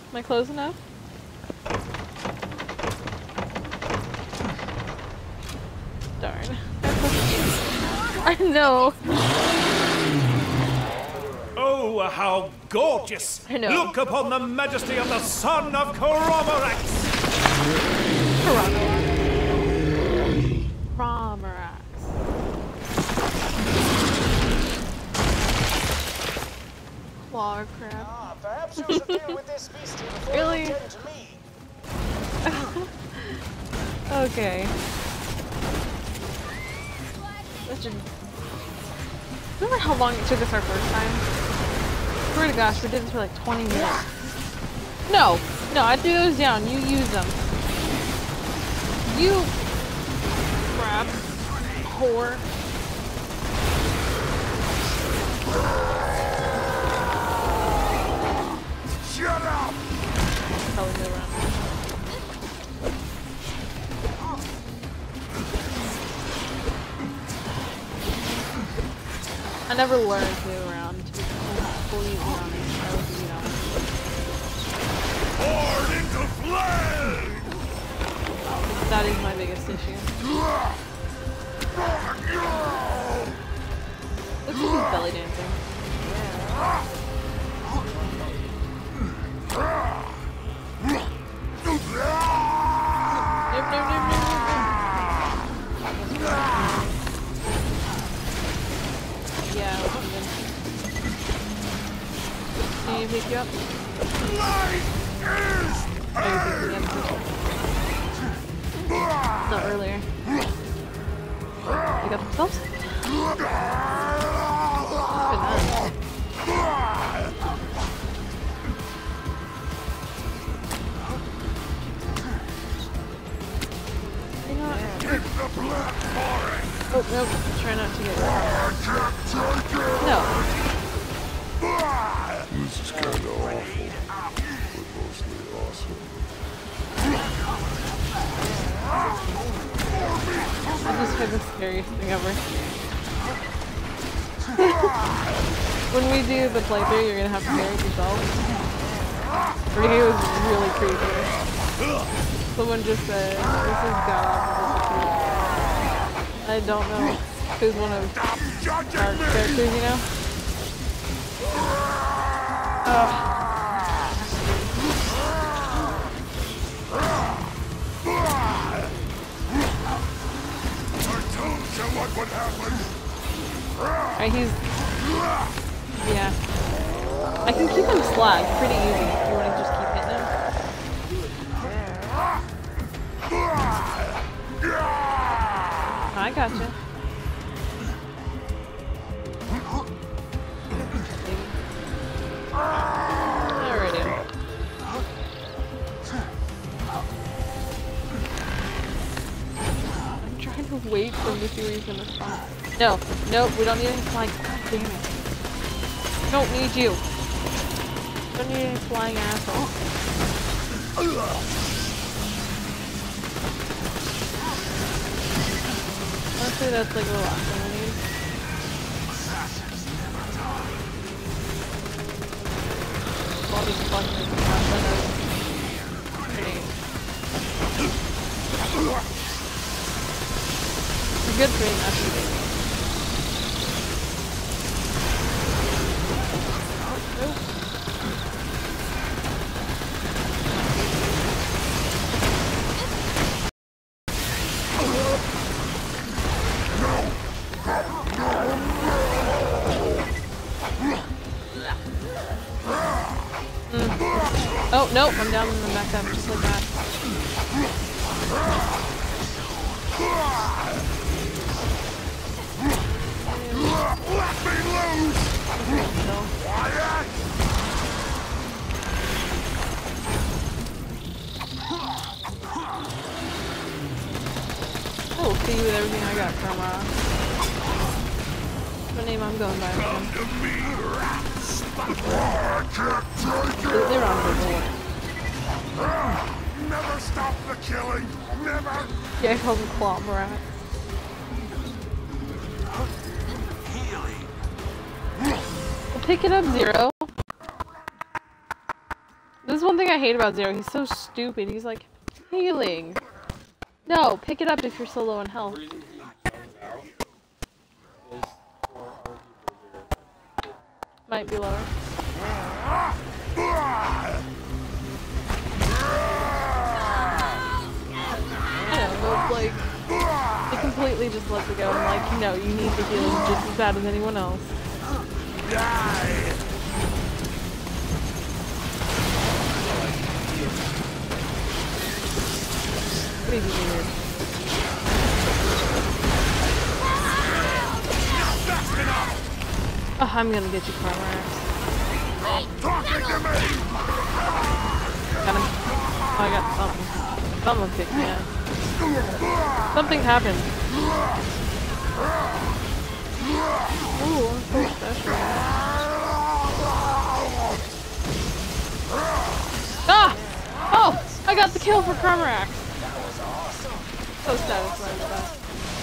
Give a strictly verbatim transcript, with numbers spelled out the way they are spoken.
Am I close enough? Darn. I know. Oh, how gorgeous! I know. Look upon the majesty of the son of Coromorax! Coromorax. Coromorax. Claw crap. Ah, perhaps you should deal with this beastie before Really? you tend to me. Okay. That should... Remember how long it took us our first time? Swear to gosh, we did this for like twenty minutes. No! No, I threw those down. You use them. You... crap. Whore. Shut up! Probably go around. I never learned to move around, to be completely honest. I was, you know. Poured into flame! That is my biggest issue. Look at his belly dancing. Nope, nope, nope, nope, nope. Yeah, I was even. Can you pick you up? Life is Oh, you picked me up. No, earlier. Pick up themselves? Good enough. You know what? Oh, nope. Try not to get rid No. This is kind of awful, but mostly awesome. I just heard the scariest thing ever. When we do the playthrough, you're gonna have to carry it yourself. It was really creepy. Someone just said, this is god awful. I don't know who's one of our characters, you know? Uh. what would happen. Alright, he's... Yeah. I can keep him slack pretty easy if you want to just keep hitting him. I gotcha. Alrighty. I'm trying to wait for him to see where he's gonna spawn. No, no, we don't need any flying. God damn it. We don't need you. We don't need any flying asshole. Honestly, that's like the last thing we need. All these fucking grenades. It's a good thing, actually. Oh, nope, I'm down and I'm back up, just like that. Let me loose! Oh, see you with everything I got from, uh... what name I'm going by, man. Come to me, rats! They're on the board. Never stop the killing! Never! Yeah, I call them Claw Rats. We'll pick it up, Zero. This one thing I hate about Zero. He's so stupid. He's like, healing. No, pick it up if you're so low in health. Might be lower. I don't know, it's like, it completely just lets it go. I'm like, no, you need the healing just as bad as anyone else. Pretty weird. Oh, I'm gonna get you, Carmack. Got him. Oh, I got something. Someone kicked me out. Something happened. Ooh, I'm so special. Ah! Oh! I got the kill for Carmack. So satisfied with that.